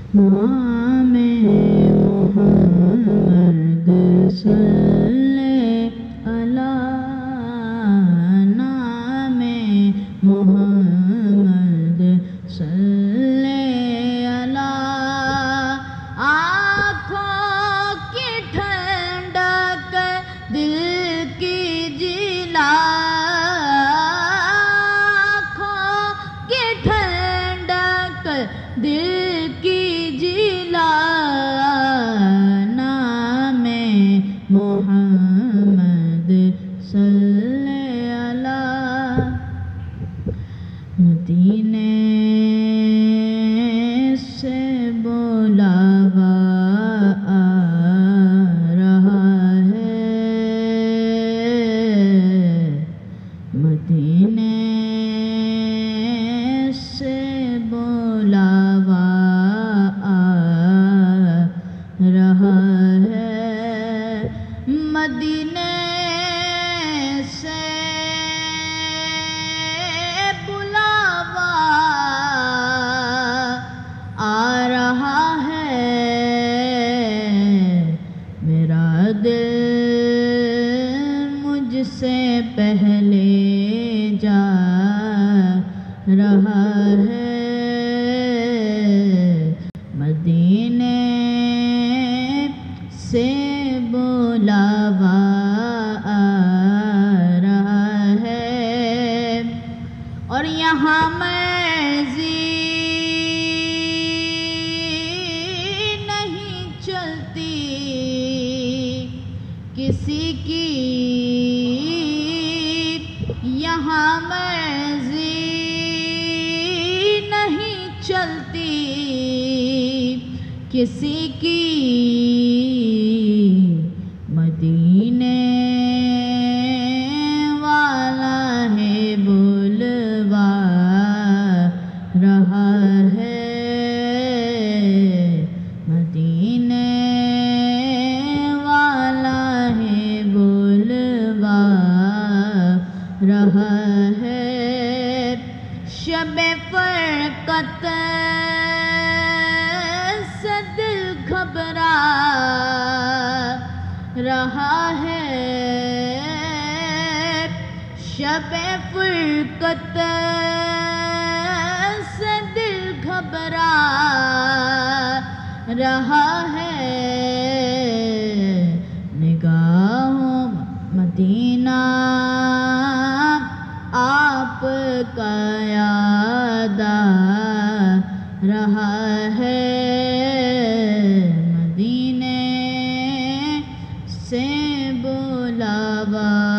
نام محمد صلی اللہ، نام محمد صلی اللہ، آنکھوں کی ٹھنڈک دل کی جلا، آنکھوں کی ٹھنڈک دل کی جلا، نام محمد صلی اللہ۔ مدینے سے بلاوا آ رہا ہے، مدینے سے بلاوا آ رہا ہے، مدینے سے بلاوا آ رہا ہے، میرا دل مجھ سے پہلے جا رہا ہے، مدینے سے بلاوا آ رہا ہے، اور یہاں مرضی نہیں چلتی کسی کی، یہاں مرضی نہیں چلتی کسی کی، مدینے والا ہے بلوا رہا ہے، مدینے والا ہے بلوا رہا ہے، شب فرقت سے دل گھبرا رہا ہے، شب فرقت سے دل گھبرا رہا ہے، نگاہوں مدینہ آپ کا یاد آ رہا ہے، مدینے سے بلاوا